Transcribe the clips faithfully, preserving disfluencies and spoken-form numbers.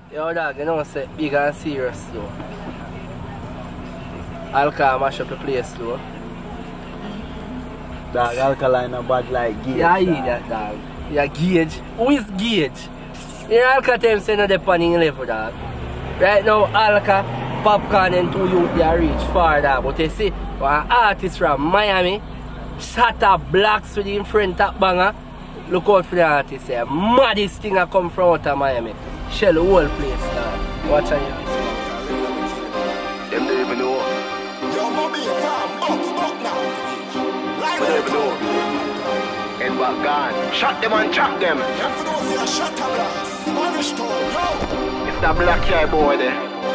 Yo dog, you know say big and serious though. Alcohol mash up the place though. Dog, alkaline and bad like Gage. Yeah, I eat that dog. Yeah, Gage. Who is Gage? In Alka time say no depending level dog. Right now Alka, Popcorn and two youth they are reach far dog. But you see one artist from Miami, Shatta Blaxx with him friend top banger. Look out for the artist here. Maddest thing that come from out of Miami. Shell the whole place dog. Watch out here. Them don't even know. Yo, mommy, fam, box, box now. Right there, know. Head back gone. Shot them and chop them. Them for those here, Shatta Blaxx. Spanish town, yo. It's the black guy boy there.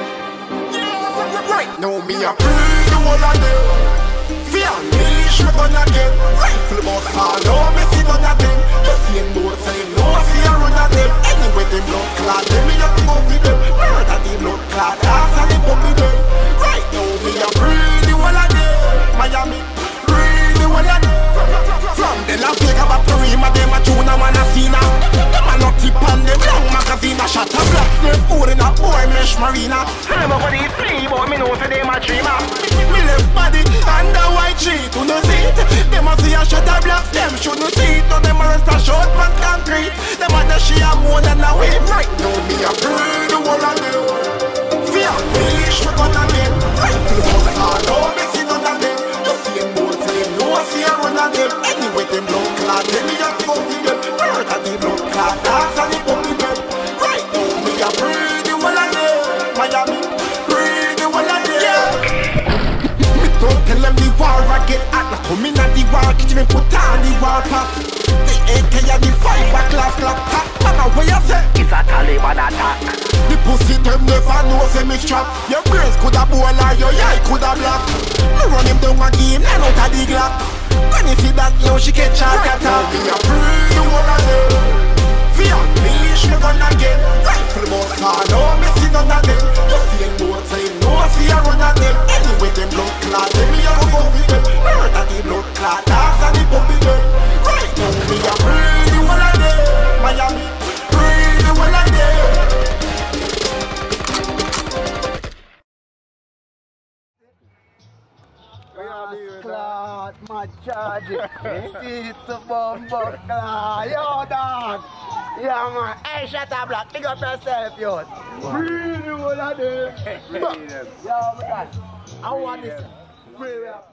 Yeah, right. Now me a Pree the whole of them. Fear me, she gonna get rifle boss. I know me see none of them. The same boat say no fear run of them. Anyway, them blood clad. Them me just go for them. Murder the blood clad. After the puppy them. Right now me a Pree the whole of them. Miami, Pree the whole of them. From the La Vega back to Rima, them a tuna man a seen. Them a not tip on them long magazine. A Shatta Blaxx, them fool in a boy mesh marina. I'm a body free, but me know for them a dreamer. Me left body under white sheet to no seat. Them a see a Shatta Blaxx, them shouldn't see it. No them a rest a short man concrete. Them a the she a more than a way. Right now me a Pree the whole of them. Fear me, she gonna get rifle boss. I know me see none of them. The same boat say no fear run of them. Anyway them blood clad. Them me just go see them. Murder the blood clad. Dance and the puppy them. Right now me a Pree the whole of them. Miami, Pree the whole of them. Me don't tell them the war I get at. Now come in at the war, kitchen me put on the war pop. The A K and the fiber class clap tap. Mama what you say? It's a Taliban attack. The pussy them never know say me strap. Your brains coulda bowl or your eye coulda black. Me run him down again and out of the glock. When you see that yo she catch a cat. Me a Pree the whole of them. Fear me, she gonna get rifle boss. I know me see none of them. The same boat say no fear run of them. Anyway them blood clad. Them me a go for them. Murder the blood clad. Dance and the puppy them. Right now me a Pree the whole of them. Miami, Pree the whole of them. Clad, my charge it. See it to bumbo clad. Yo, dog. Yeah, man. Hey, Shatta Blaxx, pick up yourself, yo. Pree the whole of them. Yo, man. I want this. Pree.